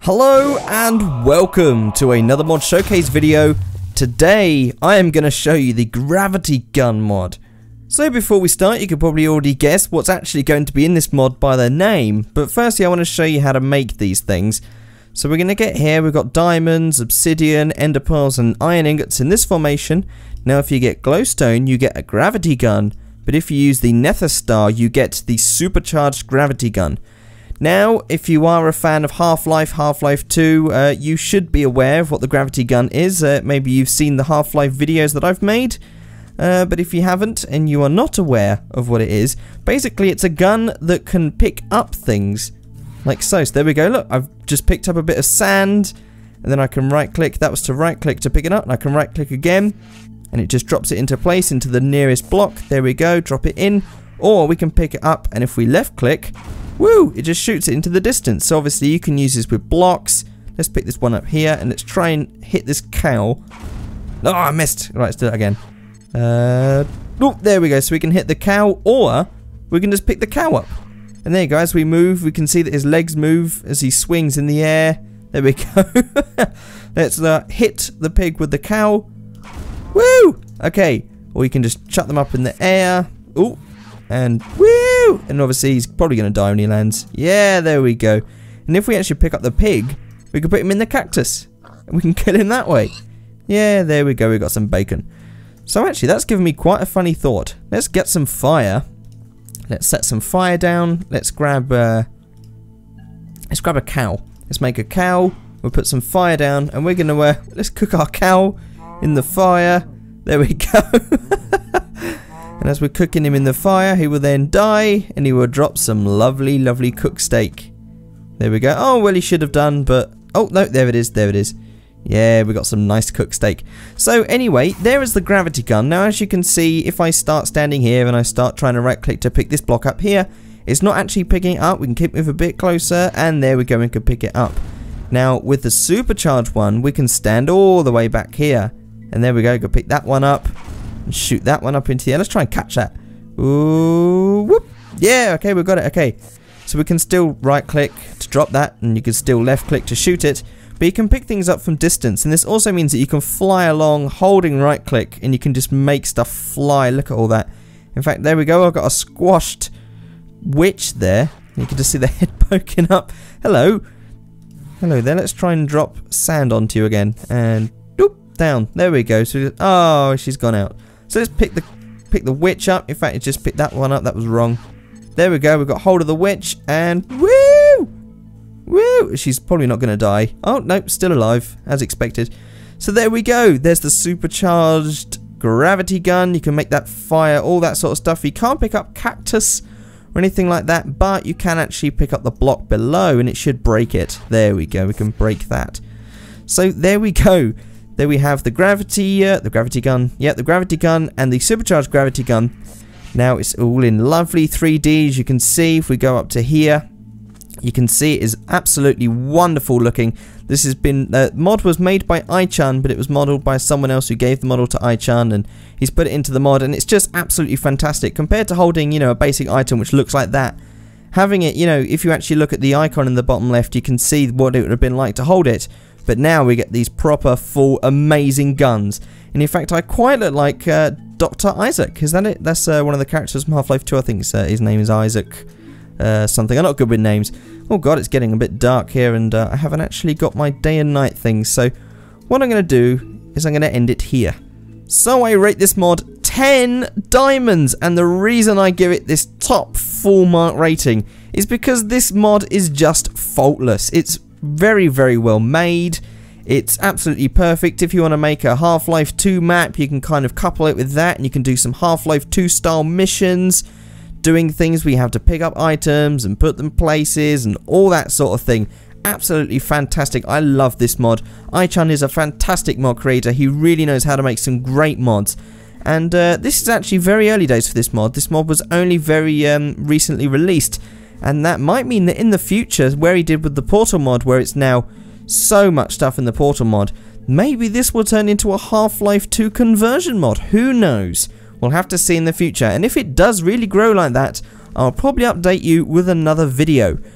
Hello and welcome to another mod showcase video. Today I am going to show you the gravity gun mod. So before we start, you could probably already guess what's actually going to be in this mod by the name, but firstly I want to show you how to make these things. So we're going to get here, we've got diamonds, obsidian, ender pearls and iron ingots in this formation. Now if you get glowstone you get a gravity gun, but if you use the nether star you get the supercharged gravity gun. Now, if you are a fan of Half-Life, Half-Life 2, you should be aware of what the gravity gun is. Maybe you've seen the Half-Life videos that I've made, but if you haven't and you are not aware of what it is, basically it's a gun that can pick up things, like so. So there we go, look, I've just picked up a bit of sand, and then I can right-click, that was to right-click to pick it up, and I can right-click again, and it just drops it into place, into the nearest block. There we go, drop it in, or we can pick it up, and if we left-click, woo! It just shoots it into the distance. So obviously you can use this with blocks. Let's pick this one up here and let's try and hit this cow. Oh, I missed. Right, let's do it again. Oh, there we go. So we can hit the cow, or we can just pick the cow up. And there you go. As we move, we can see that his legs move as he swings in the air. There we go. Let's hit the pig with the cow. Woo! Okay. Or we can just chuck them up in the air. Ooh. And woo! And obviously he's probably going to die when he lands. Yeah, there we go. And if we actually pick up the pig, we can put him in the cactus. And we can kill him that way. Yeah, there we go. We got some bacon. So actually, that's given me quite a funny thought. Let's get some fire. Let's set some fire down. Let's grab a cow. Let's make a cow. We'll put some fire down, and we're gonna let's cook our cow in the fire. There we go. And as we're cooking him in the fire, he will then die, and he will drop some lovely, lovely cooked steak. There we go. Oh, well, he should have done, but... Oh, no, there it is, there it is. Yeah, we got some nice cooked steak. So, anyway, there is the gravity gun. Now, as you can see, if I start standing here and I start trying to right-click to pick this block up here, it's not actually picking it up. We can keep it a bit closer, and there we go, we can pick it up. Now, with the supercharged one, we can stand all the way back here. And there we go, go pick that one up. And shoot that one up into the air. Let's try and catch that. Ooh, whoop. Yeah, okay, we've got it. Okay, so we can still right click to drop that, and you can still left click to shoot it, but you can pick things up from distance. And this also means that you can fly along holding right click, and you can just make stuff fly. Look at all that. In fact, there we go. I've got a squashed witch there. You can just see the head poking up. Hello. Hello there. Let's try and drop sand onto you again, and doop, down. There we go. So, oh, she's gone out. So let's pick the witch up. In fact, it just picked that one up. That was wrong. There we go. We got hold of the witch, and woo! Woo! She's probably not going to die. Oh, nope, still alive, as expected. So there we go. There's the supercharged gravity gun. You can make that fire, all that sort of stuff. You can't pick up cactus or anything like that, but you can actually pick up the block below, and it should break it. There we go. We can break that. So there we go. There we have the gravity gun. Yeah, the gravity gun and the supercharged gravity gun. Now it's all in lovely 3D, as you can see. If we go up to here, you can see it is absolutely wonderful looking. This has been, mod was made by iChan, but it was modeled by someone else who gave the model to iChan, and he's put it into the mod, and it's just absolutely fantastic. Compared to holding, you know, a basic item which looks like that, having it, you know, if you actually look at the icon in the bottom left, you can see what it would have been like to hold it. But now we get these proper, full, amazing guns. And in fact, I quite look like Dr. Isaac. Is that it? That's one of the characters from Half-Life 2. I think his name is Isaac something. I'm not good with names. Oh god, it's getting a bit dark here, and I haven't actually got my day and night things. So what I'm going to do is I'm going to end it here. So I rate this mod 10 diamonds. And the reason I give it this top full mark rating is because this mod is just faultless. It's very, very well made. It's absolutely perfect. If you want to make a Half-Life 2 map, you can kind of couple it with that, and you can do some Half-Life 2 style missions, doing things where you have to pick up items and put them places and all that sort of thing. Absolutely fantastic. I love this mod. iChan is a fantastic mod creator. He really knows how to make some great mods. And this is actually very early days for this mod. This mod was only very recently released. And that might mean that in the future, where he did with the Portal mod, where it's now so much stuff in the Portal mod, maybe this will turn into a Half-Life 2 conversion mod. Who knows? We'll have to see in the future. And if it does really grow like that, I'll probably update you with another video.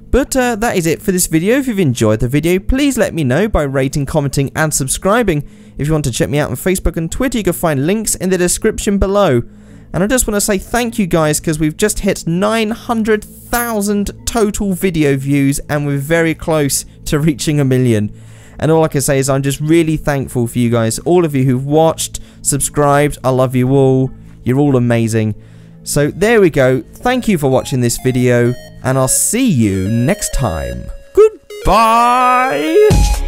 But that is it for this video. If you've enjoyed the video, please let me know by rating, commenting and subscribing. If you want to check me out on Facebook and Twitter, you can find links in the description below. And I just want to say thank you guys, because we've just hit 900,000 total video views and we're very close to reaching 1 million. And all I can say is I'm just really thankful for you guys, all of you who've watched, subscribed. I love you all. You're all amazing. So there we go. Thank you for watching this video, and I'll see you next time. Goodbye!